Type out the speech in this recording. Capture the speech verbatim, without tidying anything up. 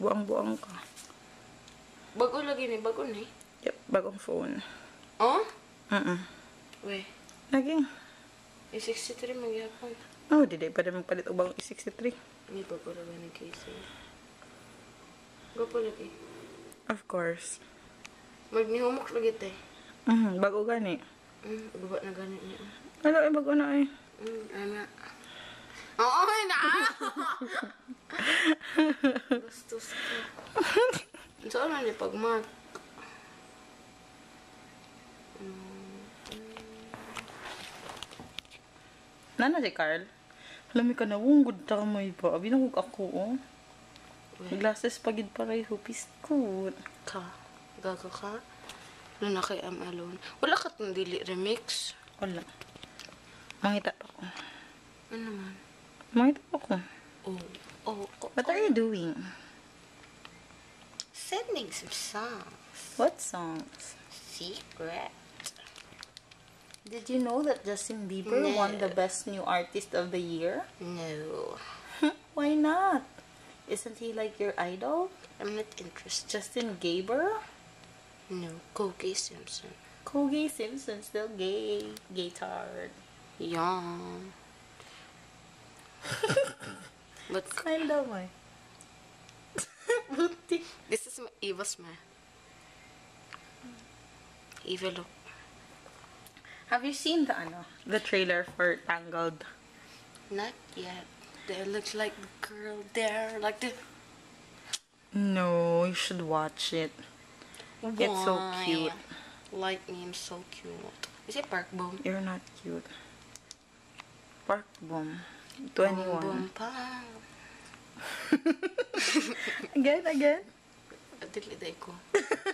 Buang-buang ka. Bago lagi ni, bago ni. Yep, bagong phone. Oh? Mm-mm. Weh. Naging. E sixty-three magyapon. Oh, di day pa rin magpalit o bang E sixty-three. Hindi pa pala ba ni Casey? Gapo lagi. Of course. Magnihumok lagi tayo. Mm, bago gani. Mm, guba na gani niya. Wala, eh, bago na eh. Mm, ana. Oo, ay na! Bastos ka. Saan na niya pag-mark? Nana si Carl. Alam ka na, wong ta mo iba. Abi na kung ako, oh. Glasses pagid pa rin, hupis ko. Ka. Gago ka? Ano na kay I'm Alone? Wala ka itong dili remix? Wala. Mangita pa ko. Ano naman? Mangita pa ko. Oh. Oh. oh What are you doing? Sending some songs. What songs? Secret. Did you know that Justin Bieber No. won the Best New Artist of the Year? No. Why not? Isn't he like your idol? I'm not interested. Justin Bieber? No. Cookie Simpson. Cookie Simpson, still gay. Gay-tard. Young. But Smile daw mo eh. Buti. this is my evil smile. Evil look. Have you seen the ano, the trailer for Tangled? Not yet. There looks like the girl there, like the. No, you should watch it. It's so Why? cute. Like me, I'm so cute. Is it Park Boom? You're not cute. Park Boom. Boom, twenty-one. boom, pa. Again, again. Dili day ko.